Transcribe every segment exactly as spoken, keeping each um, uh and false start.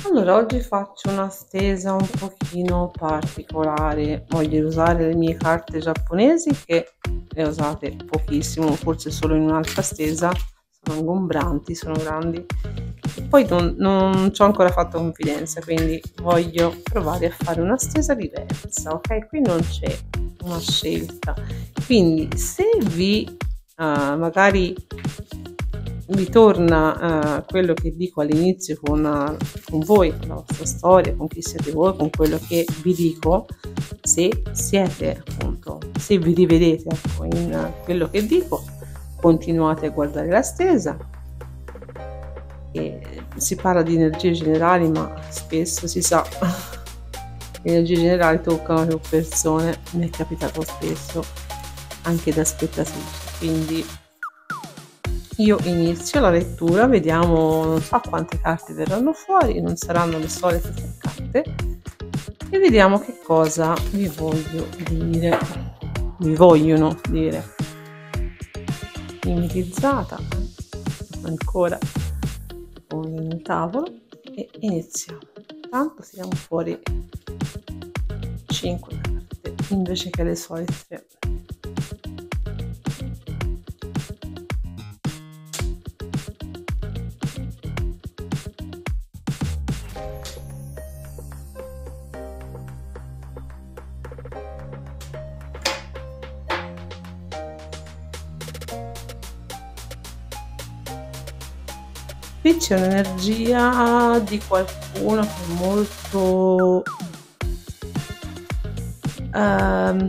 Allora, oggi faccio una stesa un pochino particolare. Voglio usare le mie carte giapponesi che le ho usate pochissimo, forse solo in un'altra stesa. Sono ingombranti, sono grandi. E poi non, non ci ho ancora fatto confidenza, quindi voglio provare a fare una stesa diversa, ok? Qui non c'è una scelta. Quindi se vi uh, magari vi torna uh, quello che dico all'inizio con, uh, con voi, con la vostra storia, con chi siete voi, con quello che vi dico, se siete appunto, se vi rivedete ecco, in uh, quello che dico, continuate a guardare la stesa. E si parla di energie generali, ma spesso si sa le energie generali toccano più persone, mi è capitato spesso anche da spettatrice, quindi io inizio la lettura, vediamo, non so quante carte verranno fuori, non saranno le solite tre carte, e vediamo che cosa vi voglio dire, vi vogliono dire. Mimetizzata ancora con il tavolo e iniziamo. Tanto tiriamo fuori cinque carte invece che le solite tre. Qui c'è un'energia di qualcuno che è molto ehm,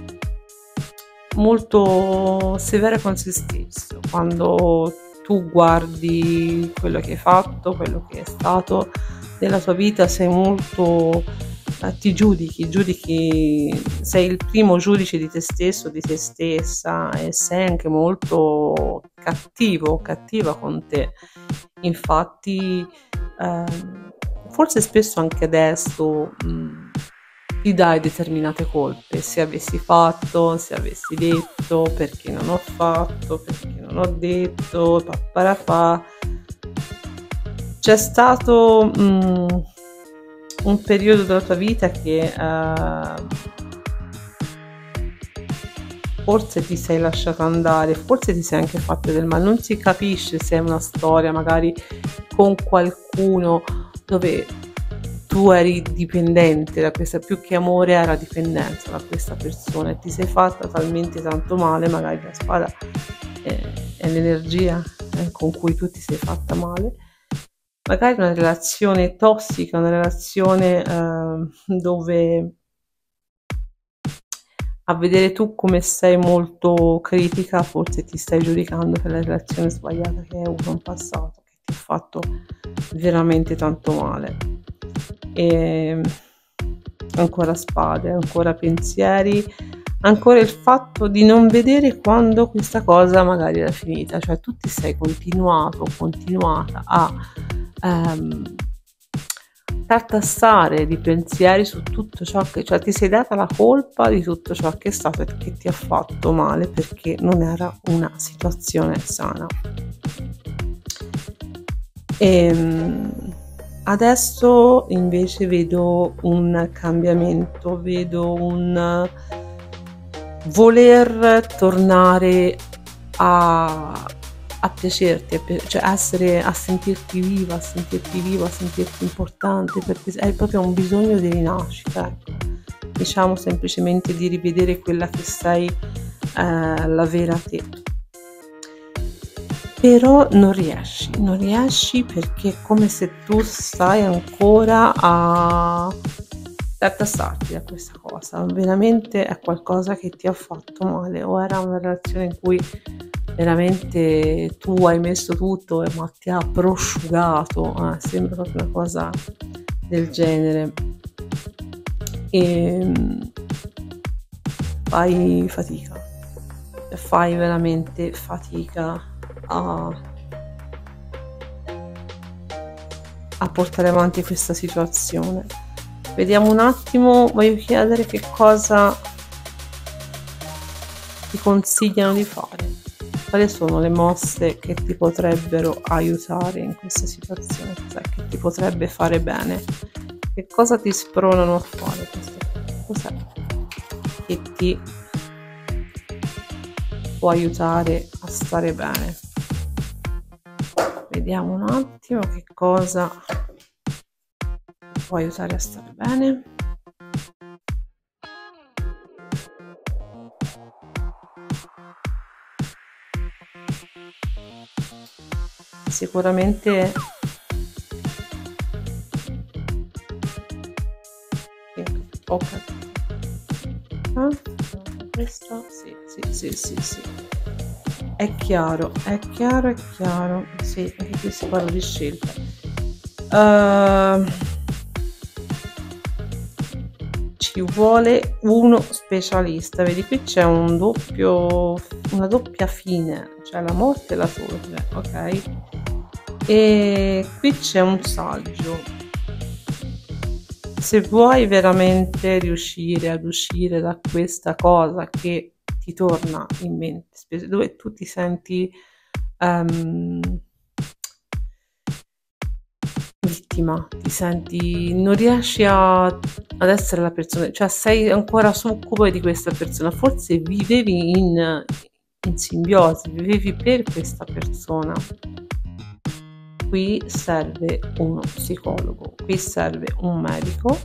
molto severa con se stesso. Quando tu guardi quello che hai fatto, quello che è stato nella tua vita, sei molto eh, ti giudichi, giudichi, sei il primo giudice di te stesso, di te stessa, e sei anche molto cattivo, cattiva con te. Infatti ehm, forse spesso anche adesso mh, ti dai determinate colpe, se avessi fatto, se avessi detto, perché non ho fatto, perché non ho detto, papparapà. C'è stato mh, un periodo della tua vita che uh, forse ti sei lasciato andare, forse ti sei anche fatto del male, non si capisce se è una storia magari con qualcuno dove tu eri dipendente da questa, più che amore era dipendenza da questa persona, e ti sei fatta talmente tanto male, magari la spada è, è l'energia eh, con cui tu ti sei fatta male. Magari una relazione tossica, una relazione eh, dove a vedere tu come sei molto critica, forse ti stai giudicando per la relazione sbagliata che hai avuto in passato, che ti ha fatto veramente tanto male. E ancora spade, ancora pensieri, ancora il fatto di non vedere quando questa cosa magari era finita, cioè tu ti sei continuato, continuata a Um, tartassare di pensieri su tutto ciò che, cioè ti sei data la colpa di tutto ciò che è stato e che ti ha fatto male, perché non era una situazione sana. E adesso invece vedo un cambiamento, vedo un voler tornare a a piacerti, a pi- cioè essere, a sentirti viva, a sentirti viva, a sentirti importante, perché hai proprio un bisogno di rinascita, ecco. Diciamo semplicemente di rivedere quella che sei, eh, la vera te. Però non riesci, non riesci perché è come se tu stai ancora a tartassarti da questa cosa, veramente è qualcosa che ti ha fatto male, o era una relazione in cui veramente tu hai messo tutto ma ti ha prosciugato, eh, sembra proprio una cosa del genere, e fai fatica, fai veramente fatica a, a portare avanti questa situazione. Vediamo un attimo, voglio chiedere che cosa ti consigliano di fare. quali sono le mosse che ti potrebbero aiutare in questa situazione, cioè che ti potrebbe fare bene, che cosa ti spronano a fare questo, cos'è che ti può aiutare a stare bene. Vediamo un attimo che cosa può aiutare a stare bene. Sicuramente ok, ah, questa sì sì sì sì sì è chiaro, è chiaro, è chiaro, sì, anche qui si parla di scelta. Uh, ci vuole uno specialista, vedi qui c'è un doppio, una doppia fine, cioè la morte e la torre, ok? E qui c'è un saggio. Se vuoi veramente riuscire ad uscire da questa cosa che ti torna in mente, dove tu ti senti um, vittima, ti senti, non riesci a, ad essere la persona, cioè sei ancora succube di questa persona, forse vivevi in, in simbiosi, vivevi per questa persona. Qui serve uno psicologo, qui serve un medico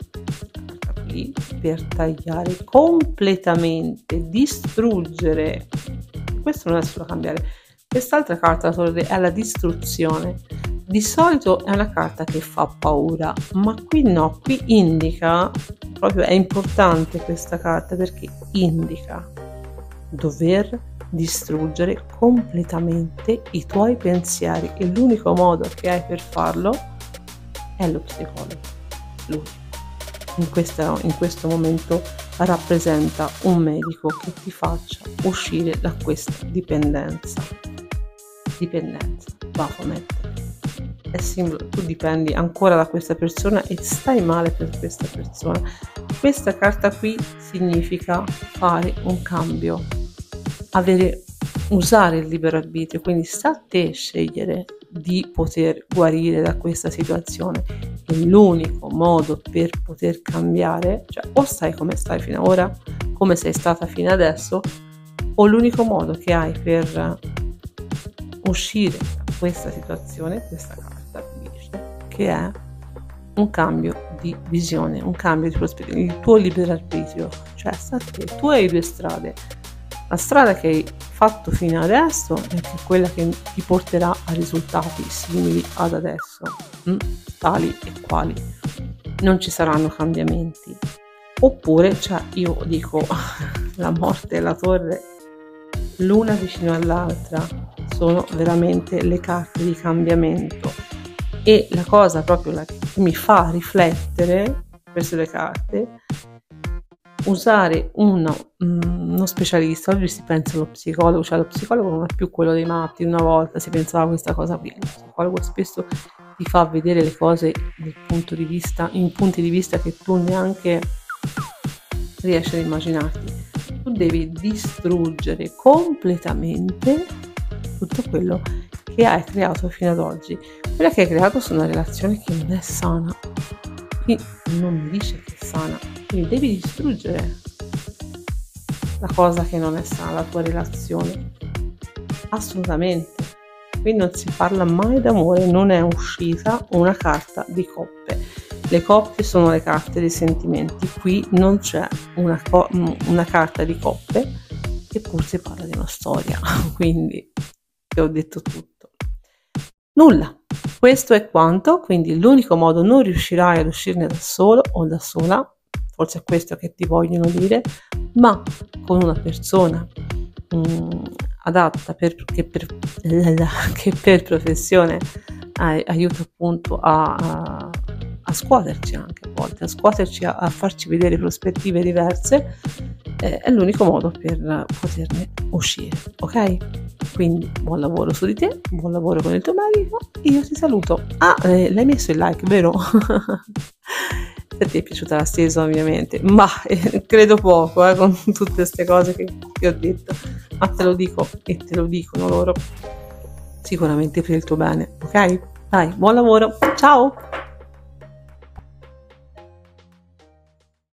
qui per tagliare completamente, distruggere. Questo non è solo cambiare. Quest'altra carta, la torre, è la distruzione. Di solito è una carta che fa paura, ma qui no, qui indica, proprio è importante questa carta perché indica dover distruggere completamente i tuoi pensieri e l'unico modo che hai per farlo è lo psicologo. Lui in, questa, in questo momento rappresenta un medico che ti faccia uscire da questa dipendenza. Dipendenza, Baphomet. È simbolo, tu dipendi ancora da questa persona e stai male per questa persona. Questa carta qui significa fare un cambio, avere, usare il libero arbitrio, quindi sta a te scegliere di poter guarire da questa situazione. E l'unico modo per poter cambiare, cioè o stai come stai fino ad ora, come sei stata fino adesso, o l'unico modo che hai per uscire da questa situazione, questa carta dice che è un cambio di visione, un cambio di prospettiva, il tuo libero arbitrio, cioè sta a te, tu hai due strade. La strada che hai fatto fino adesso è quella che ti porterà a risultati simili ad adesso, mm? tali e quali. Non ci saranno cambiamenti. Oppure, cioè, io dico, la morte e la torre, l'una vicino all'altra, sono veramente le carte di cambiamento. E la cosa proprio la che mi fa riflettere, queste due carte, usare uno, uno specialista. Oggi si pensa allo psicologo, cioè lo psicologo non è più quello dei matti. Una volta si pensava a questa cosa qui, lo psicologo spesso ti fa vedere le cose dal punto di vista, in punti di vista che tu neanche riesci ad immaginarti. Tu devi distruggere completamente tutto quello che hai creato fino ad oggi. Quella che hai creato sono una relazione che non è sana. Qui non mi dice che è sana, quindi devi distruggere la cosa che non è sana, la tua relazione. Assolutamente. Qui non si parla mai d'amore, non è uscita una carta di coppe. Le coppe sono le carte dei sentimenti, qui non c'è una, co- una carta di coppe, eppur si parla di una storia, quindi ti ho detto tutto. Nulla, questo è quanto, quindi l'unico modo, non riuscirai ad uscirne da solo o da sola, forse è questo che ti vogliono dire, ma con una persona mh, adatta per, che, per, che per professione eh, aiuta appunto a, a, a scuoterci anche a volte, a scuoterci, a, a farci vedere prospettive diverse, eh, è l'unico modo per poterne uscire, ok? Quindi buon lavoro su di te, buon lavoro con il tuo medico, io ti saluto. Ah, eh, l'hai messo il like, vero? a te è piaciuta la stesa ovviamente, ma eh, credo poco eh, con tutte queste cose che, che ho detto, ma te lo dico e te lo dicono loro sicuramente per il tuo bene, ok? Dai, buon lavoro, ciao!